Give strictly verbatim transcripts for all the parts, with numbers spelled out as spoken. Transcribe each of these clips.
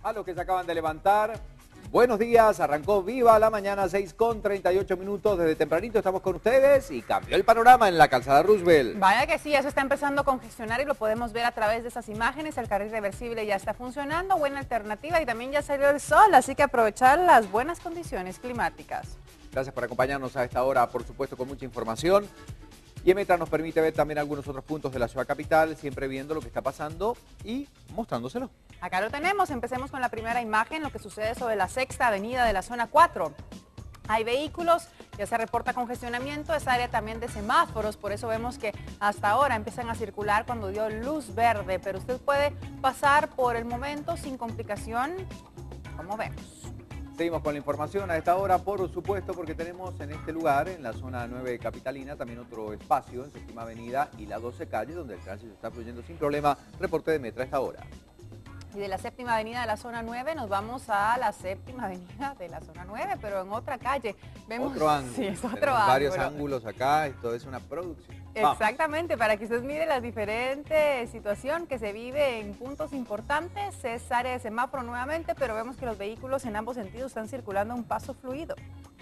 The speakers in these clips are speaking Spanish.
A los que se acaban de levantar, buenos días, arrancó Viva la Mañana, seis con treinta y ocho minutos, desde tempranito estamos con ustedes y cambió el panorama en la calzada Roosevelt. Vaya que sí, ya se está empezando a congestionar y lo podemos ver a través de esas imágenes, el carril reversible ya está funcionando, buena alternativa y también ya salió el sol, así que aprovechar las buenas condiciones climáticas. Gracias por acompañarnos a esta hora, por supuesto con mucha información. Y el Metra nos permite ver también algunos otros puntos de la ciudad capital, siempre viendo lo que está pasando y mostrándoselo. Acá lo tenemos, empecemos con la primera imagen, lo que sucede sobre la sexta avenida de la zona cuatro. Hay vehículos, ya se reporta congestionamiento, es área también de semáforos, por eso vemos que hasta ahora empiezan a circular cuando dio luz verde, pero usted puede pasar por el momento sin complicación, como vemos. Seguimos con la información a esta hora, por supuesto, porque tenemos en este lugar, en la zona nueve capitalina, también otro espacio en Séptima Avenida y la doce calle, donde el tránsito está fluyendo sin problema. Reporte de Metra a esta hora. Y de la séptima avenida de la zona nueve nos vamos a la séptima avenida de la zona nueve, pero en otra calle. Vemos, otro ángulo. Sí, es otro Tenemos ángulo. varios ángulos acá, esto es una producción. Exactamente, para que usted mire la diferente situación que se vive en puntos importantes. Es área de semáforo nuevamente, pero vemos que los vehículos en ambos sentidos están circulando a un paso fluido.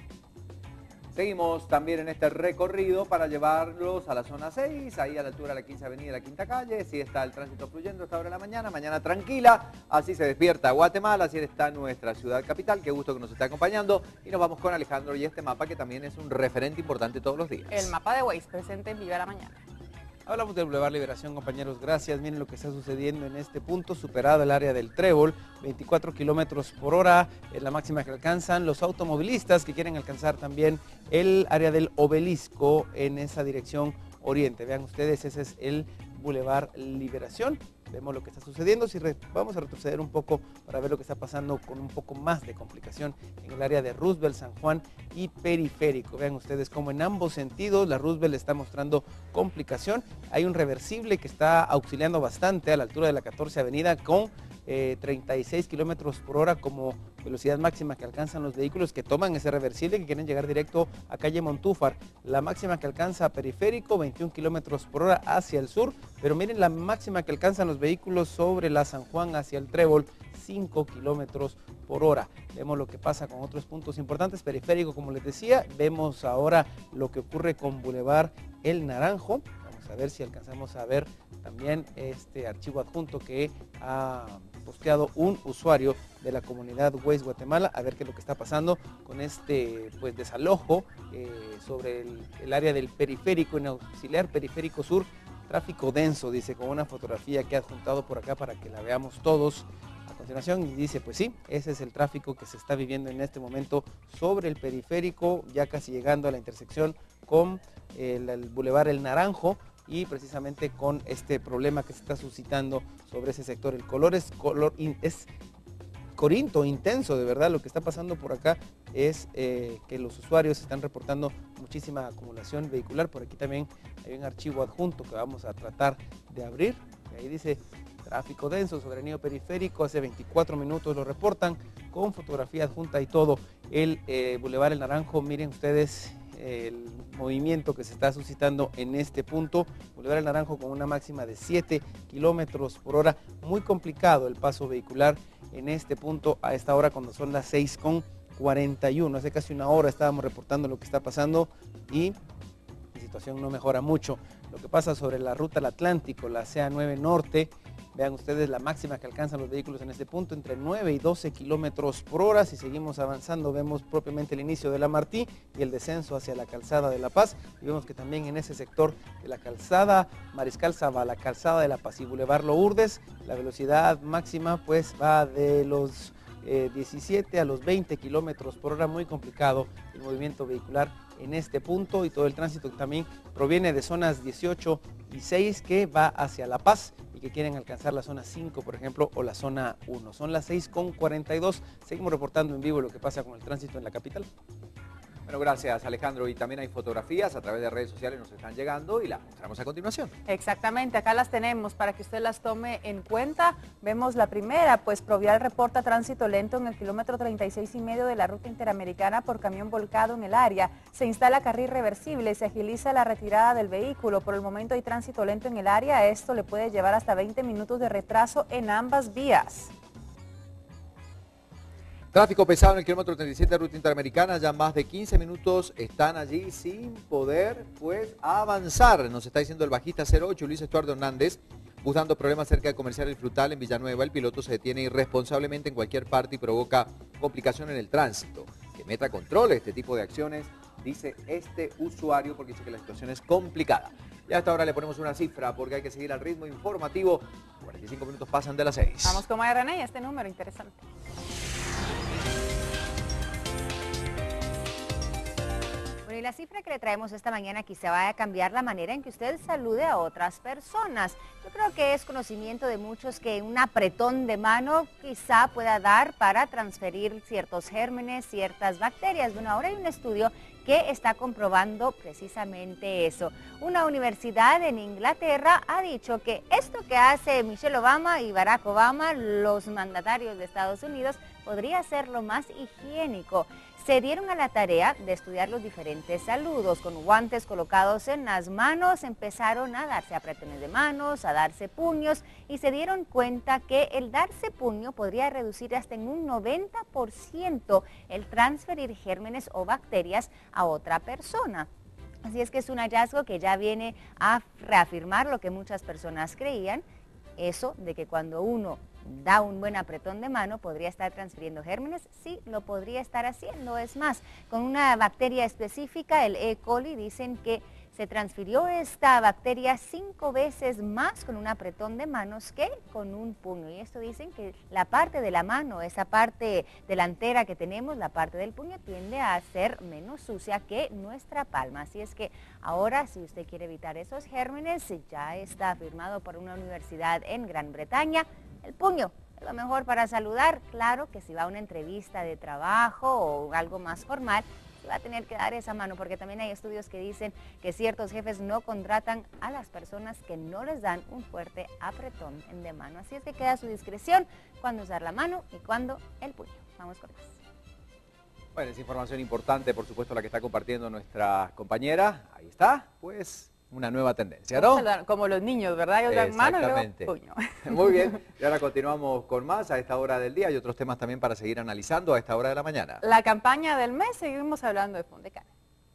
Seguimos también en este recorrido para llevarlos a la zona seis, ahí a la altura de la quince avenida y la quinta calle. Sí está el tránsito fluyendo a esta hora de la mañana, mañana tranquila, así se despierta Guatemala, así está nuestra ciudad capital. Qué gusto que nos esté acompañando y nos vamos con Alejandro y este mapa que también es un referente importante todos los días. El mapa de Waze presente en Viva la Mañana. Hablamos del Boulevard Liberación, compañeros, gracias. Miren lo que está sucediendo en este punto, superado el área del Trébol, veinticuatro kilómetros por hora, es la máxima que alcanzan los automovilistas que quieren alcanzar también el área del Obelisco en esa dirección oriente. Vean ustedes, ese es el Boulevard Liberación. Vemos lo que está sucediendo. Si re, vamos a retroceder un poco para ver lo que está pasando con un poco más de complicación en el área de Roosevelt, San Juan y Periférico. Vean ustedes cómo en ambos sentidos la Roosevelt está mostrando complicación. Hay un reversible que está auxiliando bastante a la altura de la catorce avenida con eh, treinta y seis kilómetros por hora como velocidad máxima que alcanzan los vehículos que toman ese reversible, que quieren llegar directo a calle Montúfar. La máxima que alcanza Periférico, veintiún kilómetros por hora hacia el sur, pero miren la máxima que alcanzan los vehículos sobre la San Juan hacia el Trébol, cinco kilómetros por hora. Vemos lo que pasa con otros puntos importantes. Periférico, como les decía, vemos ahora lo que ocurre con Boulevard El Naranjo. Vamos a ver si alcanzamos a ver también este archivo adjunto que ha posteado un usuario de la comunidad Waze Guatemala, a ver qué es lo que está pasando con este pues desalojo eh, sobre el, el área del periférico, en auxiliar periférico sur, tráfico denso, dice, con una fotografía que ha adjuntado por acá para que la veamos todos a continuación, y dice, pues sí, ese es el tráfico que se está viviendo en este momento sobre el periférico, ya casi llegando a la intersección con el, el Boulevard El Naranjo, y precisamente con este problema que se está suscitando sobre ese sector. El color es, color in, es corinto, intenso, de verdad. Lo que está pasando por acá es eh, que los usuarios están reportando muchísima acumulación vehicular. Por aquí también hay un archivo adjunto que vamos a tratar de abrir. Ahí dice tráfico denso sobre el anillo periférico, hace veinticuatro minutos lo reportan con fotografía adjunta y todo. El eh, Boulevard El Naranjo, miren ustedes el movimiento que se está suscitando en este punto. Boulevard El Naranjo con una máxima de siete kilómetros por hora, muy complicado el paso vehicular en este punto a esta hora cuando son las seis con cuarenta y uno, hace casi una hora estábamos reportando lo que está pasando y la situación no mejora mucho. Lo que pasa sobre la ruta al Atlántico, la C A nueve Norte, vean ustedes la máxima que alcanzan los vehículos en este punto, entre nueve y doce kilómetros por hora. Si seguimos avanzando, vemos propiamente el inicio de la Martí y el descenso hacia la calzada de La Paz. Y vemos que también en ese sector de la calzada Mariscal Zaba, la calzada de La Paz y Boulevard Lourdes, la velocidad máxima pues va de los eh, diecisiete a los veinte kilómetros por hora. Muy complicado el movimiento vehicular en este punto y todo el tránsito que también proviene de zonas dieciocho y seis que va hacia La Paz y que quieren alcanzar la zona cinco, por ejemplo, o la zona uno. Son las seis con cuarenta y dos. Seguimos reportando en vivo lo que pasa con el tránsito en la capital. Bueno, gracias Alejandro. Y también hay fotografías a través de redes sociales, nos están llegando y las mostramos a continuación. Exactamente, acá las tenemos para que usted las tome en cuenta. Vemos la primera, pues Provial reporta tránsito lento en el kilómetro treinta y seis y medio de la ruta interamericana por camión volcado en el área. Se instala carril reversible, se agiliza la retirada del vehículo. Por el momento hay tránsito lento en el área. Esto le puede llevar hasta veinte minutos de retraso en ambas vías. Tráfico pesado en el kilómetro treinta y siete de Ruta Interamericana, ya más de quince minutos están allí sin poder pues avanzar. Nos está diciendo el bajista cero ocho, Luis Estuardo Hernández, buscando problemas cerca de Comercial El Frutal en Villanueva. El piloto se detiene irresponsablemente en cualquier parte y provoca complicación en el tránsito. Que meta control este tipo de acciones, dice este usuario, porque dice que la situación es complicada. Y a esta hora le ponemos una cifra porque hay que seguir al ritmo informativo. cuarenta y cinco minutos pasan de las seis. Vamos con Maya René, este número interesante. Bueno, y la cifra que le traemos esta mañana quizá vaya a cambiar la manera en que usted salude a otras personas. Yo creo que es conocimiento de muchos que un apretón de mano quizá pueda dar para transferir ciertos gérmenes, ciertas bacterias. Bueno, ahora hay un estudio que está comprobando precisamente eso. Una universidad en Inglaterra ha dicho que esto que hace Michelle Obama y Barack Obama, los mandatarios de Estados Unidos, podría ser lo más higiénico. Se dieron a la tarea de estudiar los diferentes saludos. Con guantes colocados en las manos, empezaron a darse apretones de manos, a darse puños, y se dieron cuenta que el darse puño podría reducir hasta en un noventa por ciento el transferir gérmenes o bacterias a otra persona. Así es que es un hallazgo que ya viene a reafirmar lo que muchas personas creían, eso de que cuando uno da un buen apretón de mano podría estar transfiriendo gérmenes. Sí, lo podría estar haciendo. Es más, con una bacteria específica, el E. coli, dicen que se transfirió esta bacteria cinco veces más con un apretón de manos que con un puño. Y esto dicen que la parte de la mano, esa parte delantera que tenemos, la parte del puño, tiende a ser menos sucia que nuestra palma. Así es que ahora, si usted quiere evitar esos gérmenes, ya está afirmado por una universidad en Gran Bretaña, el puño es lo mejor para saludar. Claro que si va a una entrevista de trabajo o algo más formal, va a tener que dar esa mano, porque también hay estudios que dicen que ciertos jefes no contratan a las personas que no les dan un fuerte apretón de mano. Así es que queda a su discreción cuándo usar la mano y cuándo el puño. Vamos con más. Bueno, es información importante, por supuesto, la que está compartiendo nuestra compañera. Ahí está, pues, una nueva tendencia, ¿no? Como los niños, ¿verdad? Ellos dan mano y luego puño. Muy bien, y ahora continuamos con más a esta hora del día y otros temas también para seguir analizando a esta hora de la mañana. La campaña del mes, seguimos hablando de Fundecán.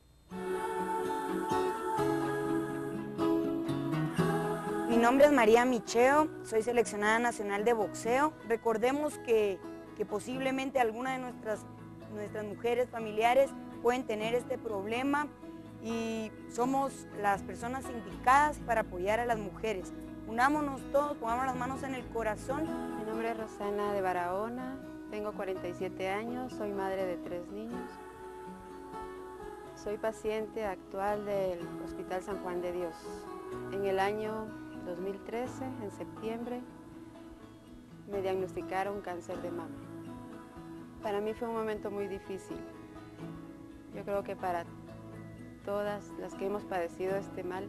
Mi nombre es María Micheo, soy seleccionada nacional de boxeo. Recordemos que, que posiblemente alguna de nuestras, nuestras mujeres familiares pueden tener este problema, y somos las personas indicadas para apoyar a las mujeres. Unámonos todos, pongamos las manos en el corazón. Mi nombre es Rosana de Barahona, tengo cuarenta y siete años, soy madre de tres niños. Soy paciente actual del Hospital San Juan de Dios. En el año dos mil trece, en septiembre, me diagnosticaron cáncer de mama. Para mí fue un momento muy difícil. Yo creo que para todas las que hemos padecido este mal,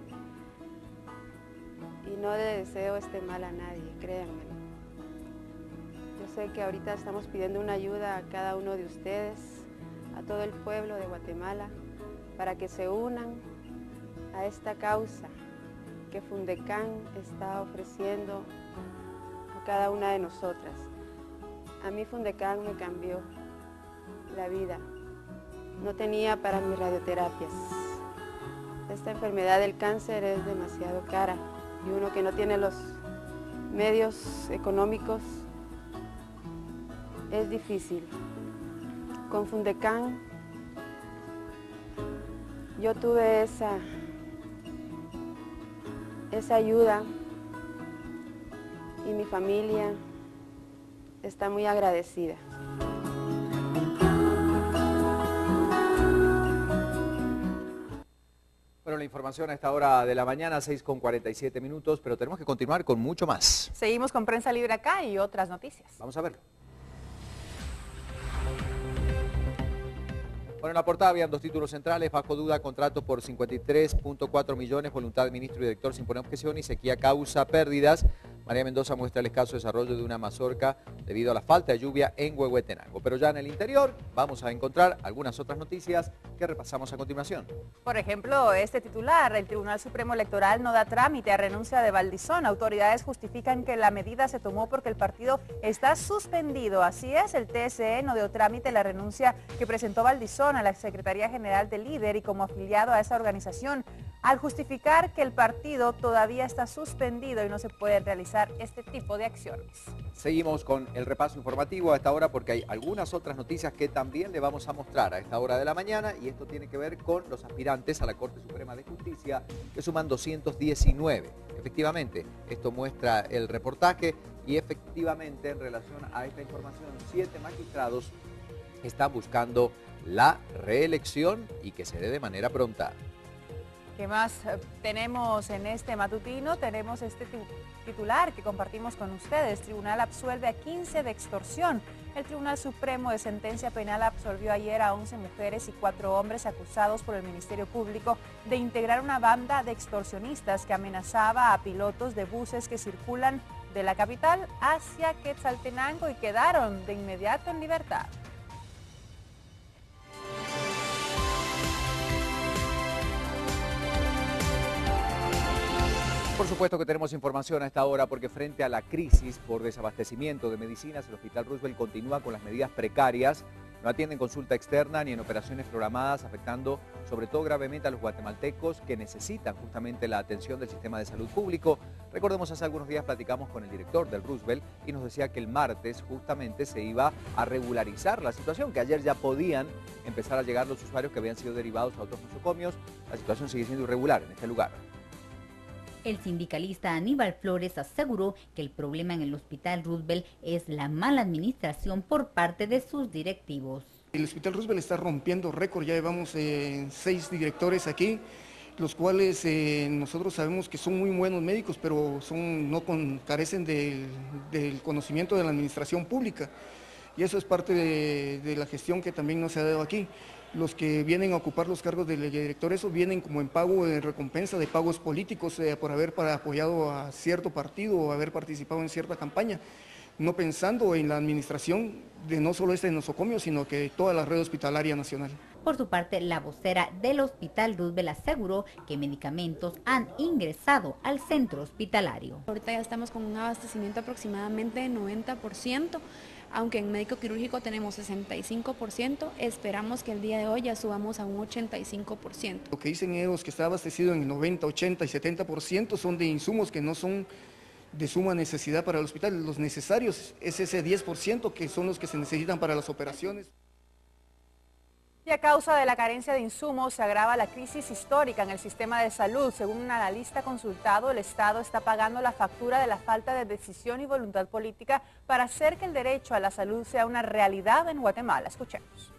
y no le deseo este mal a nadie, créanme. Yo sé que ahorita estamos pidiendo una ayuda a cada uno de ustedes, a todo el pueblo de Guatemala, para que se unan a esta causa que Fundecán está ofreciendo a cada una de nosotras. A mí Fundecán me cambió la vida. No tenía para mis radioterapias. Esta enfermedad del cáncer es demasiado cara y uno que no tiene los medios económicos es difícil. Con Fundecán yo tuve esa, esa ayuda y mi familia está muy agradecida. Bueno, la información a esta hora de la mañana, seis con cuarenta y siete minutos, pero tenemos que continuar con mucho más. Seguimos con Prensa Libre acá y otras noticias. Vamos a verlo. Bueno, en la portada habían dos títulos centrales: bajo duda contrato por cincuenta y tres punto cuatro millones, voluntad del ministro y director sin poner objeción, y sequía causa pérdidas. María Mendoza muestra el escaso desarrollo de una mazorca debido a la falta de lluvia en Huehuetenango. Pero ya en el interior vamos a encontrar algunas otras noticias que repasamos a continuación. Por ejemplo, este titular: el Tribunal Supremo Electoral no da trámite a renuncia de Valdizón. Autoridades justifican que la medida se tomó porque el partido está suspendido. Así es, el T S E no dio trámite la renuncia que presentó Valdizón a la Secretaría General del Líder y como afiliado a esa organización, al justificar que el partido todavía está suspendido y no se pueden realizar este tipo de acciones. Seguimos con el repaso informativo a esta hora porque hay algunas otras noticias que también le vamos a mostrar a esta hora de la mañana, y esto tiene que ver con los aspirantes a la Corte Suprema de Justicia, que suman doscientos diecinueve. Efectivamente, esto muestra el reportaje y efectivamente en relación a esta información, siete magistrados están buscando la reelección y que se dé de manera pronta. ¿Qué más tenemos en este matutino? Tenemos este titular que compartimos con ustedes. Tribunal absuelve a quince de extorsión. El Tribunal Supremo de Sentencia Penal absolvió ayer a once mujeres y cuatro hombres acusados por el Ministerio Público de integrar una banda de extorsionistas que amenazaba a pilotos de buses que circulan de la capital hacia Quetzaltenango y quedaron de inmediato en libertad. Por supuesto que tenemos información a esta hora porque frente a la crisis por desabastecimiento de medicinas, el Hospital Roosevelt continúa con las medidas precarias. No atienden consulta externa ni en operaciones programadas, afectando sobre todo gravemente a los guatemaltecos que necesitan justamente la atención del sistema de salud público. Recordemos, hace algunos días platicamos con el director del Roosevelt y nos decía que el martes justamente se iba a regularizar la situación, que ayer ya podían empezar a llegar los usuarios que habían sido derivados a otros nosocomios. La situación sigue siendo irregular en este lugar. El sindicalista Aníbal Flores aseguró que el problema en el Hospital Roosevelt es la mala administración por parte de sus directivos. El Hospital Roosevelt está rompiendo récord, ya llevamos eh, seis directores aquí, los cuales eh, nosotros sabemos que son muy buenos médicos, pero son, no con, carecen del, del conocimiento de la administración pública. Y eso es parte de, de la gestión que también no se ha dado aquí. Los que vienen a ocupar los cargos de director, eso vienen como en pago de recompensa de pagos políticos eh, por haber para apoyado a cierto partido o haber participado en cierta campaña, no pensando en la administración de no solo este nosocomio, sino que de toda la red hospitalaria nacional. Por su parte, la vocera del Hospital Roosevelt aseguró que medicamentos han ingresado al centro hospitalario. Ahorita ya estamos con un abastecimiento aproximadamente de noventa por ciento. Aunque en médico quirúrgico tenemos sesenta y cinco por ciento, esperamos que el día de hoy ya subamos a un ochenta y cinco por ciento. Lo que dicen ellos que está abastecido en el noventa, ochenta y setenta por ciento son de insumos que no son de suma necesidad para el hospital. Los necesarios es ese diez por ciento que son los que se necesitan para las operaciones. Y a causa de la carencia de insumos se agrava la crisis histórica en el sistema de salud. Según un analista consultado, el Estado está pagando la factura de la falta de decisión y voluntad política para hacer que el derecho a la salud sea una realidad en Guatemala. Escuchemos.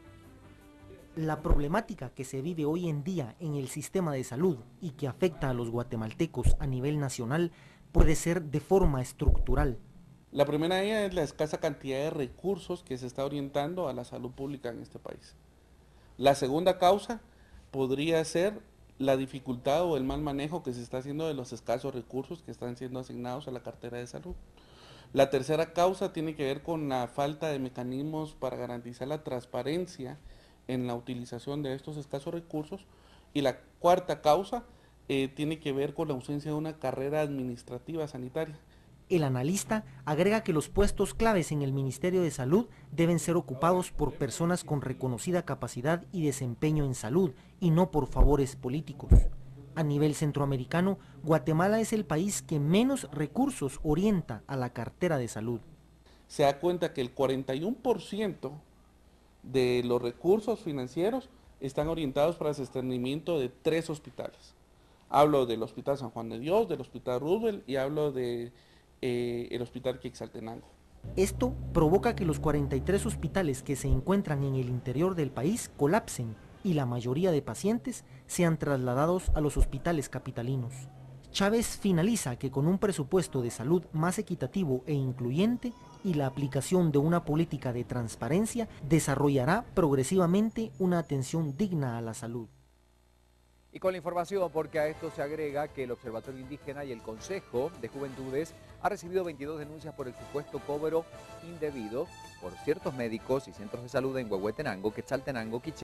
La problemática que se vive hoy en día en el sistema de salud y que afecta a los guatemaltecos a nivel nacional puede ser de forma estructural. La primera de ellas es la escasa cantidad de recursos que se está orientando a la salud pública en este país. La segunda causa podría ser la dificultad o el mal manejo que se está haciendo de los escasos recursos que están siendo asignados a la cartera de salud. La tercera causa tiene que ver con la falta de mecanismos para garantizar la transparencia en la utilización de estos escasos recursos. Y la cuarta causa eh, tiene que ver con la ausencia de una carrera administrativa sanitaria. El analista agrega que los puestos claves en el Ministerio de Salud deben ser ocupados por personas con reconocida capacidad y desempeño en salud y no por favores políticos. A nivel centroamericano, Guatemala es el país que menos recursos orienta a la cartera de salud. Se da cuenta que el cuarenta y uno por ciento de los recursos financieros están orientados para el sostenimiento de tres hospitales. Hablo del Hospital San Juan de Dios, del Hospital Roosevelt y hablo de Eh, el Hospital Quetzaltenango. Esto provoca que los cuarenta y tres hospitales que se encuentran en el interior del país colapsen y la mayoría de pacientes sean trasladados a los hospitales capitalinos. Chávez finaliza que con un presupuesto de salud más equitativo e incluyente y la aplicación de una política de transparencia, desarrollará progresivamente una atención digna a la salud. Y con la información, porque a esto se agrega que el Observatorio Indígena y el Consejo de Juventudes ha recibido veintidós denuncias por el supuesto cobro indebido por ciertos médicos y centros de salud en Huehuetenango, Quetzaltenango, Quiché